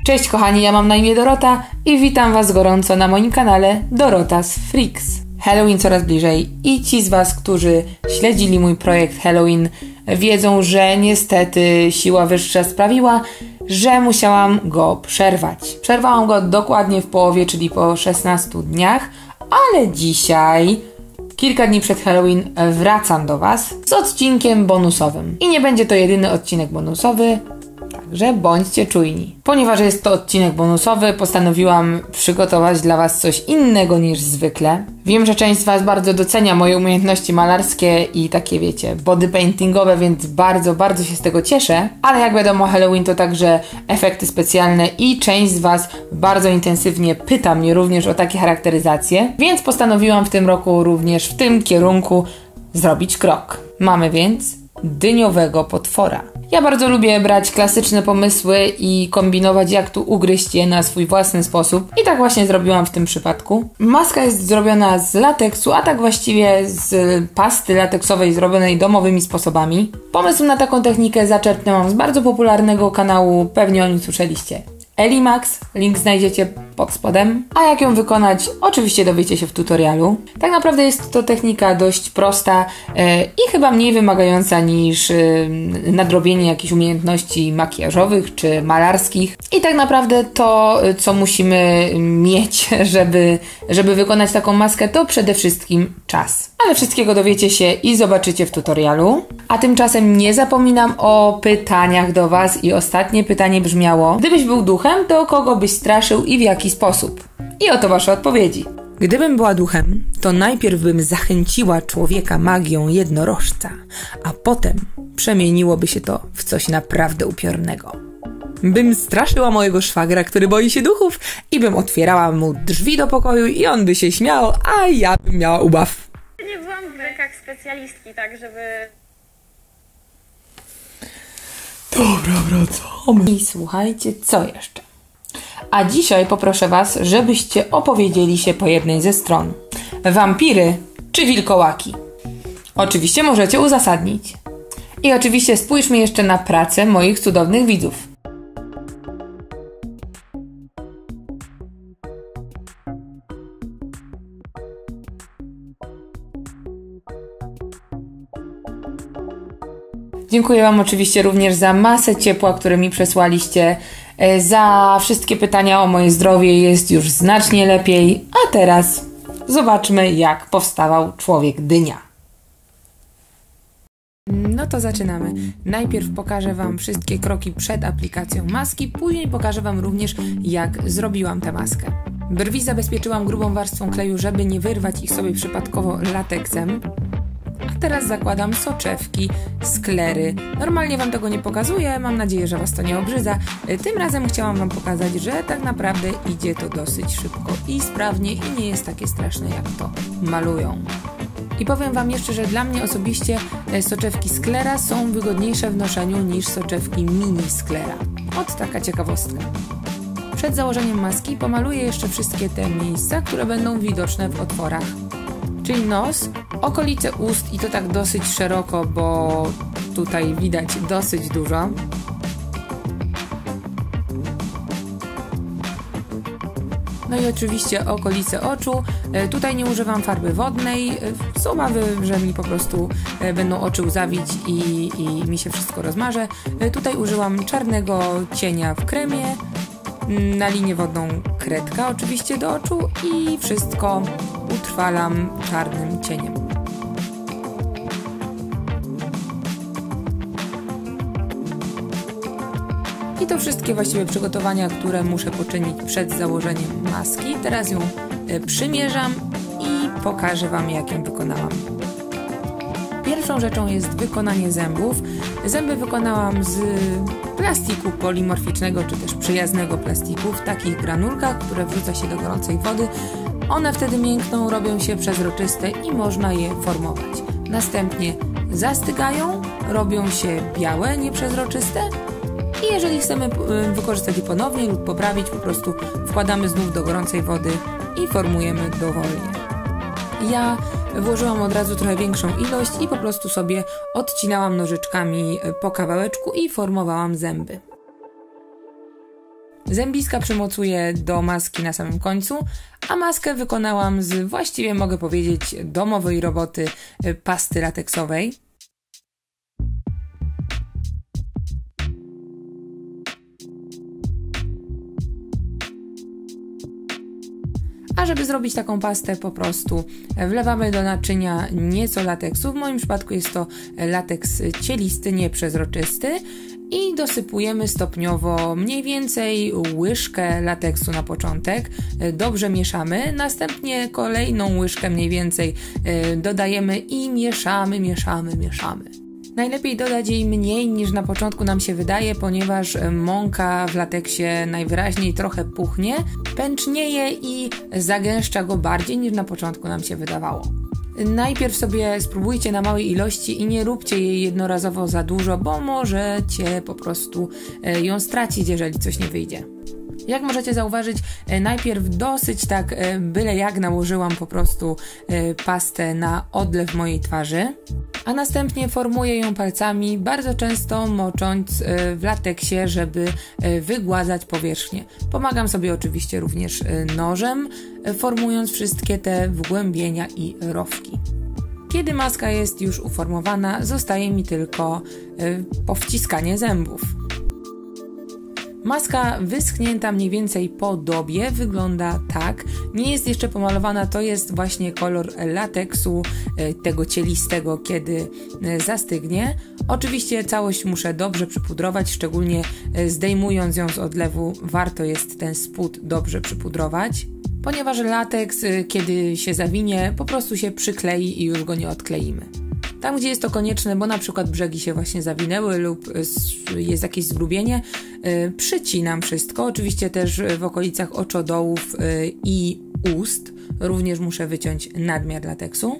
Cześć kochani, ja mam na imię Dorota i witam Was gorąco na moim kanale Dorota's Freaks. Halloween coraz bliżej i ci z Was, którzy śledzili mój projekt Halloween, wiedzą, że niestety siła wyższa sprawiła, że musiałam go przerwać. Przerwałam go dokładnie w połowie, czyli po 16 dniach, ale dzisiaj, kilka dni przed Halloween, wracam do Was z odcinkiem bonusowym. I nie będzie to jedyny odcinek bonusowy, także bądźcie czujni. Ponieważ jest to odcinek bonusowy, postanowiłam przygotować dla Was coś innego niż zwykle. Wiem, że część z Was bardzo docenia moje umiejętności malarskie i takie, wiecie, bodypaintingowe, więc bardzo się z tego cieszę. Ale jak wiadomo, Halloween to także efekty specjalne i część z Was bardzo intensywnie pyta mnie również o takie charakteryzacje, więc postanowiłam w tym roku również w tym kierunku zrobić krok. Mamy więc dyniowego potwora. Ja bardzo lubię brać klasyczne pomysły i kombinować, jak tu ugryźć je na swój własny sposób. I tak właśnie zrobiłam w tym przypadku. Maska jest zrobiona z lateksu, a tak właściwie z pasty lateksowej zrobionej domowymi sposobami. Pomysł na taką technikę zaczerpnęłam z bardzo popularnego kanału, pewnie o nim słyszeliście, Elimax, link znajdziecie pod spodem. A jak ją wykonać, oczywiście dowiecie się w tutorialu. Tak naprawdę jest to technika dość prosta i chyba mniej wymagająca niż nadrobienie jakichś umiejętności makijażowych czy malarskich. I tak naprawdę to, co musimy mieć, żeby wykonać taką maskę, to przede wszystkim czas. Ale wszystkiego dowiecie się i zobaczycie w tutorialu. A tymczasem nie zapominam o pytaniach do Was i ostatnie pytanie brzmiało: gdybyś był duchem, to kogo byś straszył i w jaki sposób? I oto Wasze odpowiedzi. Gdybym była duchem, to najpierw bym zachęciła człowieka magią jednorożca, a potem przemieniłoby się to w coś naprawdę upiornego. Bym straszyła mojego szwagra, który boi się duchów, i bym otwierała mu drzwi do pokoju i on by się śmiał, a ja bym miała ubaw. Nie byłam w rękach specjalistki, tak żeby... Dobra, wracamy. I słuchajcie, co jeszcze? A dzisiaj poproszę Was, żebyście opowiedzieli się po jednej ze stron. Wampiry czy wilkołaki? Oczywiście możecie uzasadnić. I oczywiście spójrzmy jeszcze na pracę moich cudownych widzów. Dziękuję Wam oczywiście również za masę ciepła, które mi przesłaliście, za wszystkie pytania o moje zdrowie. Jest już znacznie lepiej. A teraz zobaczmy, jak powstawał człowiek dynia. No to zaczynamy. Najpierw pokażę Wam wszystkie kroki przed aplikacją maski, później pokażę Wam również, jak zrobiłam tę maskę. Brwi zabezpieczyłam grubą warstwą kleju, żeby nie wyrwać ich sobie przypadkowo lateksem. A teraz zakładam soczewki, sklery. Normalnie Wam tego nie pokazuję, mam nadzieję, że Was to nie obrzydza. Tym razem chciałam Wam pokazać, że tak naprawdę idzie to dosyć szybko i sprawnie i nie jest takie straszne, jak to malują. I powiem Wam jeszcze, że dla mnie osobiście soczewki sklera są wygodniejsze w noszeniu niż soczewki mini sklera. Ot taka ciekawostka. Przed założeniem maski pomaluję jeszcze wszystkie te miejsca, które będą widoczne w otworach. Czyli nos, okolice ust i to tak dosyć szeroko, bo tutaj widać dosyć dużo. No i oczywiście okolice oczu. Tutaj nie używam farby wodnej z obawy, że mi po prostu będą oczy łzawić i mi się wszystko rozmaże. Tutaj użyłam czarnego cienia w kremie, na linię wodną kredka oczywiście do oczu i wszystko utrwalam czarnym cieniem. I to wszystkie właściwie przygotowania, które muszę poczynić przed założeniem maski. Teraz ją przymierzam i pokażę Wam, jak ją wykonałam. Pierwszą rzeczą jest wykonanie zębów. Zęby wykonałam z plastiku polimorficznego, czy też przyjaznego plastiku, w takich granulkach, które wrzuca się do gorącej wody. One wtedy miękną, robią się przezroczyste i można je formować. Następnie zastygają, robią się białe, nieprzezroczyste i jeżeli chcemy wykorzystać je ponownie lub poprawić, po prostu wkładamy znów do gorącej wody i formujemy dowolnie. Ja włożyłam od razu trochę większą ilość i po prostu sobie odcinałam nożyczkami po kawałeczku i formowałam zęby. Zębiska przymocuję do maski na samym końcu, a maskę wykonałam z właściwie mogę powiedzieć domowej roboty pasty lateksowej. A żeby zrobić taką pastę, po prostu wlewamy do naczynia nieco lateksu. W moim przypadku jest to lateks cielisty, nieprzezroczysty. I dosypujemy stopniowo mniej więcej łyżkę lateksu na początek. Dobrze mieszamy. Następnie kolejną łyżkę mniej więcej dodajemy i mieszamy. Najlepiej dodać jej mniej niż na początku nam się wydaje, ponieważ mąka w lateksie najwyraźniej trochę puchnie, pęcznieje i zagęszcza go bardziej niż na początku nam się wydawało. Najpierw sobie spróbujcie na małej ilości i nie róbcie jej jednorazowo za dużo, bo możecie po prostu ją stracić, jeżeli coś nie wyjdzie. Jak możecie zauważyć, najpierw dosyć tak byle jak nałożyłam po prostu pastę na odlew mojej twarzy, a następnie formuję ją palcami, bardzo często mocząc w lateksie, żeby wygładzać powierzchnię. Pomagam sobie oczywiście również nożem, formując wszystkie te wgłębienia i rowki. Kiedy maska jest już uformowana, zostaje mi tylko powciskanie zębów. Maska wyschnięta mniej więcej po dobie wygląda tak. Nie jest jeszcze pomalowana, to jest właśnie kolor lateksu, tego cielistego, kiedy zastygnie. Oczywiście całość muszę dobrze przypudrować, szczególnie zdejmując ją z odlewu, warto jest ten spód dobrze przypudrować, ponieważ lateks, kiedy się zawinie, po prostu się przyklei i już go nie odkleimy. Tam, gdzie jest to konieczne, bo na przykład brzegi się właśnie zawinęły lub jest jakieś zgrubienie, przycinam wszystko. Oczywiście też w okolicach oczodołów i ust również muszę wyciąć nadmiar lateksu.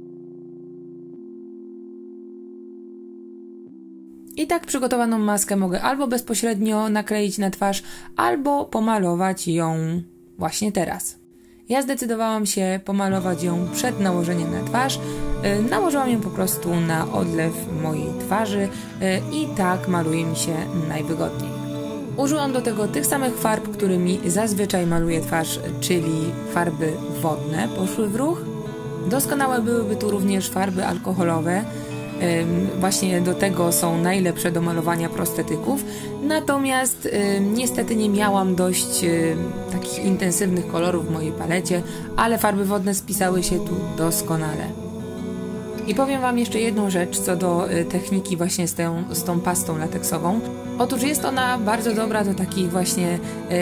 I tak przygotowaną maskę mogę albo bezpośrednio nakleić na twarz, albo pomalować ją właśnie teraz. Ja zdecydowałam się pomalować ją przed nałożeniem na twarz. Nałożyłam ją po prostu na odlew mojej twarzy i tak maluje mi się najwygodniej. Użyłam do tego tych samych farb, którymi zazwyczaj maluję twarz, czyli farby wodne poszły w ruch. Doskonałe byłyby tu również farby alkoholowe. Właśnie do tego są najlepsze do malowania prostetyków. Natomiast niestety nie miałam dość takich intensywnych kolorów w mojej palecie, ale farby wodne spisały się tu doskonale. I powiem Wam jeszcze jedną rzecz co do techniki właśnie z tą pastą lateksową. Otóż jest ona bardzo dobra do takich właśnie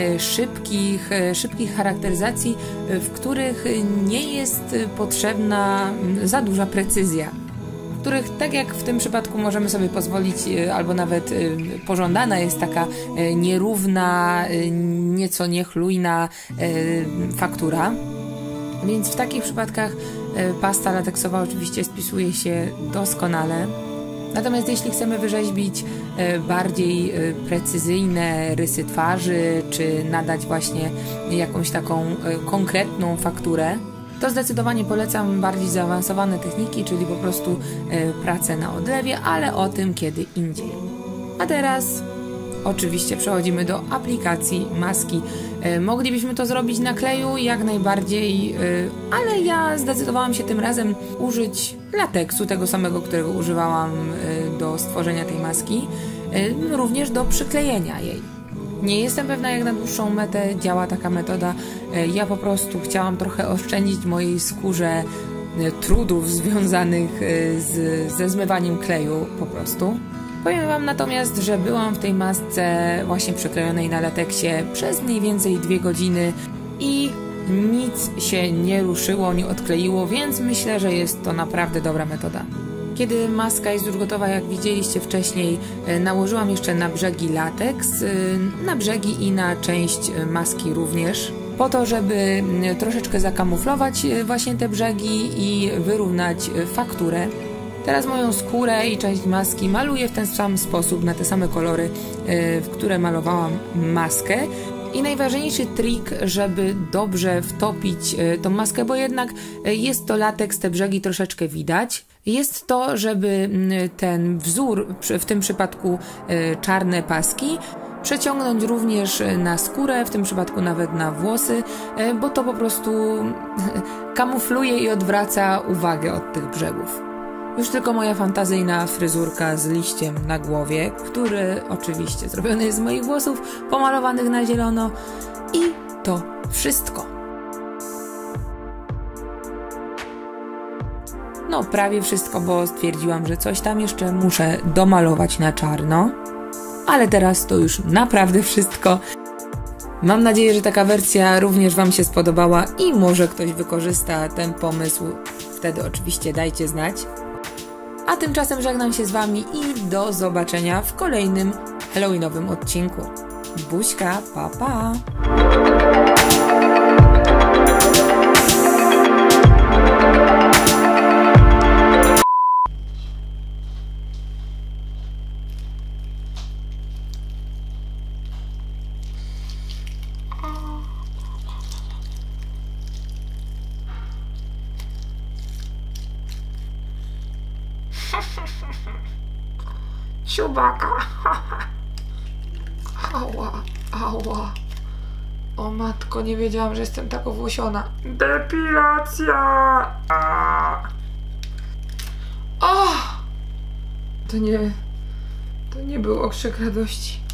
szybkich charakteryzacji, w których nie jest potrzebna za duża precyzja. W których, tak jak w tym przypadku, możemy sobie pozwolić, albo nawet pożądana jest taka nierówna, nieco niechlujna faktura. Więc w takich przypadkach pasta lateksowa oczywiście spisuje się doskonale. Natomiast jeśli chcemy wyrzeźbić bardziej precyzyjne rysy twarzy, czy nadać właśnie jakąś taką konkretną fakturę, to zdecydowanie polecam bardziej zaawansowane techniki, czyli po prostu pracę na odlewie, ale o tym kiedy indziej. A teraz oczywiście przechodzimy do aplikacji maski. Moglibyśmy to zrobić na kleju jak najbardziej, ale ja zdecydowałam się tym razem użyć lateksu, tego samego, którego używałam do stworzenia tej maski, również do przyklejenia jej. Nie jestem pewna, jak na dłuższą metę działa taka metoda. Ja po prostu chciałam trochę oszczędzić mojej skórze trudów związanych ze zmywaniem kleju po prostu. Powiem Wam natomiast, że byłam w tej masce właśnie przyklejonej na lateksie przez mniej więcej 2 godziny i nic się nie ruszyło, nie odkleiło, więc myślę, że jest to naprawdę dobra metoda. Kiedy maska jest już gotowa, jak widzieliście wcześniej, nałożyłam jeszcze na brzegi lateks, na brzegi i na część maski również, po to, żeby troszeczkę zakamuflować właśnie te brzegi i wyrównać fakturę. Teraz moją skórę i część maski maluję w ten sam sposób, na te same kolory, w które malowałam maskę. I najważniejszy trik, żeby dobrze wtopić tą maskę, bo jednak jest to lateks, te brzegi troszeczkę widać, jest to, żeby ten wzór, w tym przypadku czarne paski, przeciągnąć również na skórę, w tym przypadku nawet na włosy, bo to po prostu kamufluje i odwraca uwagę od tych brzegów. Już tylko moja fantazyjna fryzurka z liściem na głowie, który oczywiście zrobiony jest z moich włosów pomalowanych na zielono i to wszystko. No prawie wszystko, bo stwierdziłam, że coś tam jeszcze muszę domalować na czarno. Ale teraz to już naprawdę wszystko. Mam nadzieję, że taka wersja również Wam się spodobała i może ktoś wykorzysta ten pomysł. Wtedy oczywiście dajcie znać. A tymczasem żegnam się z Wami i do zobaczenia w kolejnym halloweenowym odcinku. Buźka, pa pa! Ciubaka. Ała, ała. O matko, nie wiedziałam, że jestem tak owłosiona. Depilacja! O! To nie był okrzyk radości.